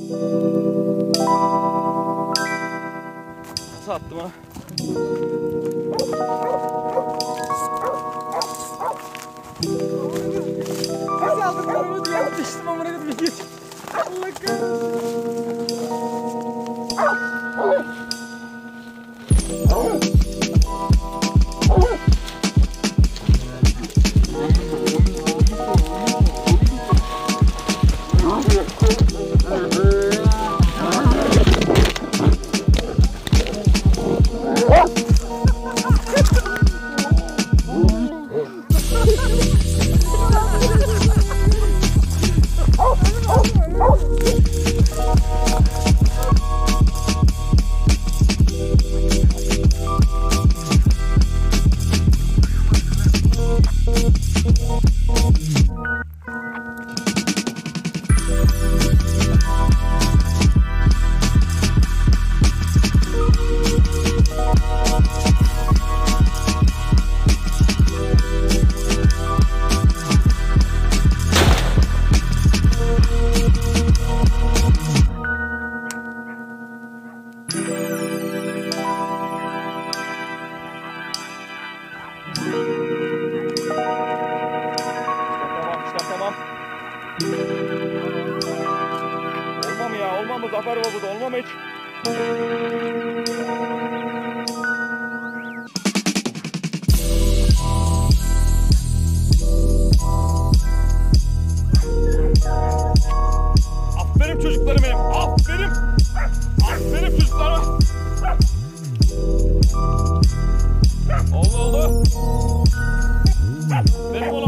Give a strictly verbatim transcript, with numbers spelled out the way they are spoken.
Nasıl attım ha? Nasıl aldım kolumu diye düştüm amına koydum bir geç. Allah kahretsin. Olmam ya, olmam mı Zafer Baba da olmam hiç. Aferin çocuklarım benim, aferin. Aferin çocuklarım. Oldu oldu. Benim oğlum.